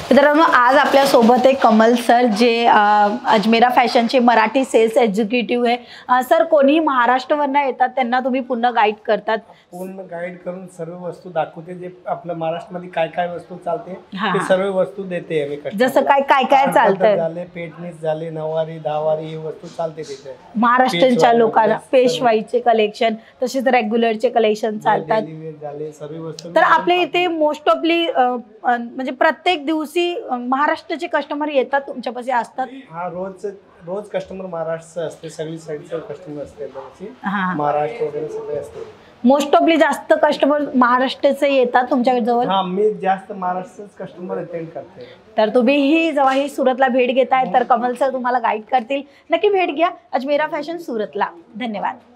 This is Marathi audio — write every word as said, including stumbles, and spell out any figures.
मित्रांनो, आज आपल्या सोबत आहे कमल सर, जे अजमेरा फॅशनचे मराठी सेल्स एक्झिक्युटिव्ह आहे। सर, कोणी महाराष्ट्रवरून येतात त्यांना तुम्ही पूर्ण गाईड करतात? पूर्ण गाईड करून सर्व वस्तू दाखवते, जे आपल्या महाराष्ट्रामध्ये काय काय वस्तू चालते ते सर्व वस्तू देते आम्ही। जसं काय काय काय चालतं झाले, पेटनीस झाले, नऊवारी दहावारी ही वस्तू चालते तिथे महाराष्ट्राच्या लोकांना। पेशवाईचे कलेक्शन, तसेच रेग्युलरचे कलेक्शन चालतात झाले सर्व वस्तू। तर आपल्या इथे मोस्ट ऑफली म्हणजे प्रत्येक दिवशी महाराष्ट्राचे कस्टमर येतात तुमच्यापाशी असतात? हा, रोज रोज कस्टमर महाराष्ट्र असते, सगळी साईडचे कस्टमर असते, महाराष्ट्र वगैरे सगळे असते। मोस्ट ऑफली जास्त कस्टमर महाराष्ट्राचे येतात तुमच्या जवळ? हा, मी जास्त महाराष्ट्रच कस्टमर अटेंड करते। तर तुम्ही ही जेव्हा ही सुरतला भेट घेताय तर कमल सर तुम्हाला गाईड करतील, नक्की भेट घ्या अजमेरा फॅशन सुरतला। धन्यवाद।